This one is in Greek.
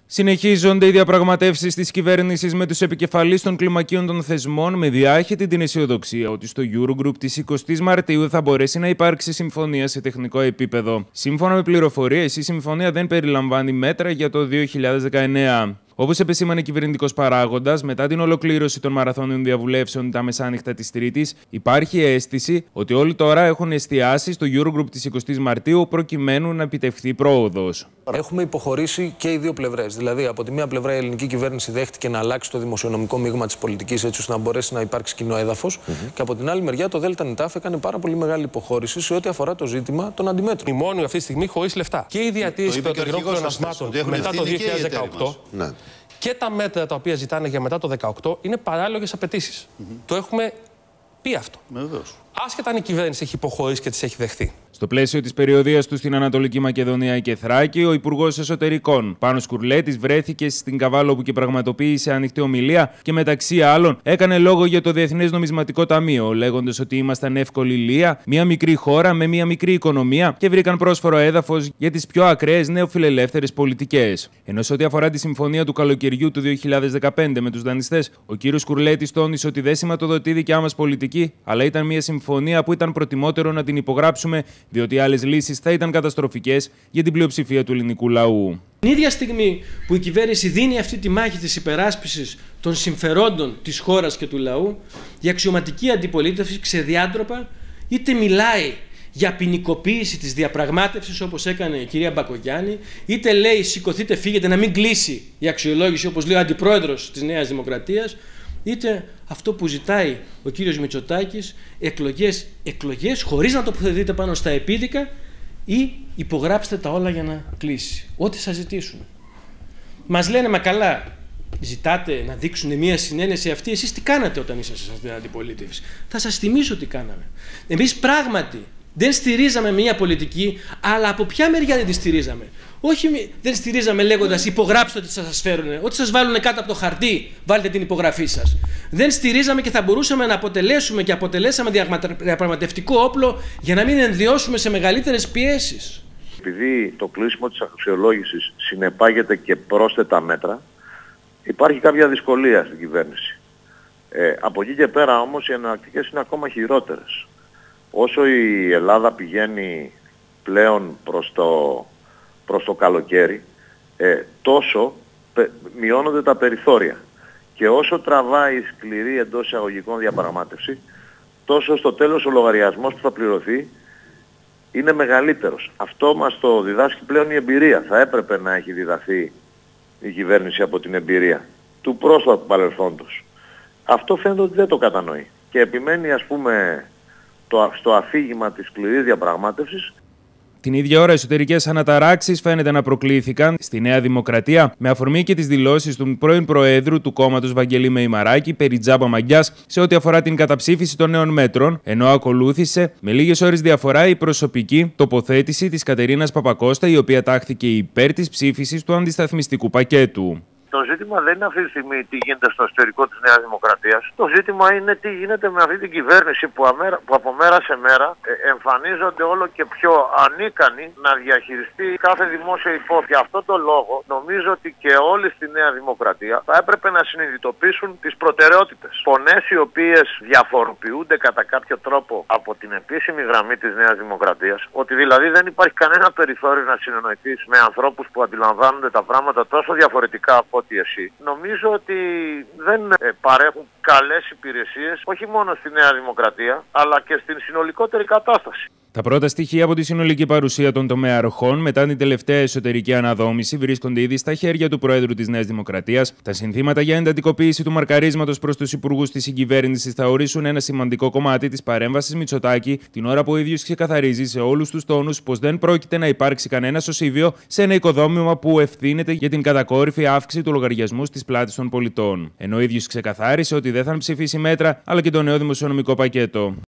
Συνεχίζονται οι διαπραγματεύσεις της κυβέρνησης με τους επικεφαλείς των κλιμακίων των θεσμών με διάχυτη την αισιοδοξία ότι στο Eurogroup της 20ης Μαρτίου θα μπορέσει να υπάρξει συμφωνία σε τεχνικό επίπεδο. Σύμφωνα με πληροφορίες, η συμφωνία δεν περιλαμβάνει μέτρα για το 2019. Όπως επεσήμανε κυβερνητικός παράγοντας, μετά την ολοκλήρωση των μαραθώνιων διαβουλεύσεων τα μεσάνυχτα της Τρίτης, υπάρχει αίσθηση ότι όλοι τώρα έχουν εστιάσει στο Eurogroup της 20ης Μαρτίου προκειμένου να επιτευχθεί πρόοδος. Έχουμε υποχωρήσει και οι δύο πλευρές. Δηλαδή, από τη μία πλευρά, η ελληνική κυβέρνηση δέχτηκε να αλλάξει το δημοσιονομικό μείγμα της πολιτικής έτσι ώστε να μπορέσει να υπάρξει κοινό έδαφος. Και από την άλλη μεριά, το ΔΝΤ έκανε πάρα πολύ μεγάλη υποχώρηση σε ό,τι αφορά το ζήτημα των αντιμέτρων. Μνημόνιο αυτή τη στιγμή χωρίς λεφτά. Και η διατήρηση των πρωτογενών πλεονασμάτων μετά το 2018. Και τα μέτρα τα οποία ζητάνε για μετά το 2018 είναι παράλογες απαιτήσεις. Το έχουμε πει αυτό. Άσχετα αν η κυβέρνηση έχει υποχωρήσει και τις έχει δεχθεί. Στο πλαίσιο της περιοδείας του στην Ανατολική Μακεδονία και Θράκη, ο Υπουργός Εσωτερικών Πάνος Κουρλέτης βρέθηκε στην Καβάλο όπου και πραγματοποίησε ανοιχτή ομιλία και μεταξύ άλλων έκανε λόγο για το Διεθνές Νομισματικό Ταμείο, λέγοντας ότι ήμασταν εύκολη λία, μια μικρή χώρα με μια μικρή οικονομία και βρήκαν πρόσφορο έδαφος για τις πιο ακραίες νεοφιλελεύθερες πολιτικές. Ενώ σε ό,τι αφορά τη συμφωνία του καλοκαιριού του 2015 με τους δανειστές, ο κ. Κουρλέτης τόνισε ότι δεν σηματοδοτεί δικιά μας πολιτική, αλλά ήταν μια συμφωνία που ήταν προτιμότερο να την υπογράψουμε, διότι άλλες λύσεις θα ήταν καταστροφικές για την πλειοψηφία του ελληνικού λαού. Την ίδια στιγμή που η κυβέρνηση δίνει αυτή τη μάχη της υπεράσπισης των συμφερόντων της χώρας και του λαού, η αξιωματική αντιπολίτευση ξεδιάντροπα είτε μιλάει για ποινικοποίηση της διαπραγμάτευσης όπως έκανε η κυρία Μπακογιάννη, είτε λέει σηκωθείτε φύγετε να μην κλείσει η αξιολόγηση όπως λέει ο αντιπρόεδρος της Νέας Δημοκρατίας, είτε αυτό που ζητάει ο κύριος Μητσοτάκης, εκλογές χωρίς να τοποθετείτε πάνω στα επίδικα ή υπογράψτε τα όλα για να κλείσει. Ό,τι σας ζητήσουν. Μας λένε, μα καλά, ζητάτε να δείξουν μια συνένεση αυτή, εσείς τι κάνατε όταν ήσασταν στην αντιπολίτευση. Θα σας θυμίσω τι κάναμε. Εμείς πράγματι δεν στηρίζαμε μια πολιτική, αλλά από ποια μεριά δεν τη στηρίζαμε. Όχι, δεν στηρίζαμε λέγοντας υπογράψτε ό,τι σας φέρουν, ό,τι σας βάλουν κάτω από το χαρτί, βάλτε την υπογραφή σας. Δεν στηρίζαμε και θα μπορούσαμε να αποτελέσουμε και αποτελέσαμε διαπραγματευτικό όπλο για να μην ενδιώσουμε σε μεγαλύτερες πιέσεις. Επειδή το κλείσιμο της αξιολόγησης συνεπάγεται και πρόσθετα μέτρα, υπάρχει κάποια δυσκολία στην κυβέρνηση. Από εκεί και πέρα όμως οι εναλλακτικές είναι ακόμα χειρότερες. Όσο η Ελλάδα πηγαίνει πλέον προς το καλοκαίρι, τόσο μειώνονται τα περιθώρια. Και όσο τραβάει η σκληρή εντός εισαγωγικών διαπραγμάτευση, τόσο στο τέλος ο λογαριασμός που θα πληρωθεί είναι μεγαλύτερος. Αυτό μας το διδάσκει πλέον η εμπειρία. Θα έπρεπε να έχει διδαχθεί η κυβέρνηση από την εμπειρία του πρόσφατου παρελθόντος. Αυτό φαίνεται ότι δεν το κατανοεί. Και επιμένει ας πούμε στο αφήγημα της σκληρής διαπραγμάτευσης. Την ίδια ώρα, εσωτερικές αναταράξεις φαίνεται να προκλήθηκαν στη Νέα Δημοκρατία με αφορμή και τις δηλώσεις του πρώην Προέδρου του κόμματος Βαγγέλη Μεϊμαράκη περί τζάμπα μαγιάς σε ό,τι αφορά την καταψήφιση των νέων μέτρων, ενώ ακολούθησε με λίγες ώρες διαφορά η προσωπική τοποθέτηση της Κατερίνας Παπακώστα, η οποία τάχθηκε υπέρ της ψήφισης του αντισταθμιστικού πακέτου. Το ζήτημα δεν είναι αυτή τη στιγμή τι γίνεται στο εσωτερικό της Νέας Δημοκρατίας. Το ζήτημα είναι τι γίνεται με αυτή την κυβέρνηση που από μέρα σε μέρα εμφανίζονται όλο και πιο ανίκανοι να διαχειριστεί κάθε δημόσια υπόθεση. Για αυτό το λόγο νομίζω ότι και όλοι στη Νέα Δημοκρατία θα έπρεπε να συνειδητοποιήσουν τις προτεραιότητες. Φωνές οι οποίες διαφοροποιούνται κατά κάποιο τρόπο από την επίσημη γραμμή της Νέας Δημοκρατίας, ότι δηλαδή δεν υπάρχει κανένα περιθώριο να συνεννοηθείς με ανθρώπους που αντιλαμβάνονται τα πράγματα τόσο διαφορετικά από ότι εσύ. Νομίζω ότι δεν παρέχουν καλές υπηρεσίες, όχι μόνο στη Νέα Δημοκρατία, αλλά και στην συνολικότερη κατάσταση. Τα πρώτα στοιχεία από τη συνολική παρουσία των τομέα αρχών μετά την τελευταία εσωτερική αναδόμηση βρίσκονται ήδη στα χέρια του Προέδρου της Νέας Δημοκρατίας. Τα συνθήματα για εντατικοποίηση του μαρκαρίσματος προς τους υπουργούς της συγκυβέρνησης θα ορίσουν ένα σημαντικό κομμάτι της παρέμβασης Μητσοτάκη, την ώρα που ο ίδιος ξεκαθαρίζει σε όλους τους τόνους πως δεν πρόκειται να υπάρξει κανένα σωσίβιο σε ένα οικοδόμημα που ευθύνεται για την κατακόρυφη αύξηση του λογαριασμού στις πλάτες των πολιτών. Ενώ ο ίδιος ξεκαθάρισε ότι δεν θα ψηφίσει μέτρα αλλά και το νέο δημοσιονομικό πακέτο.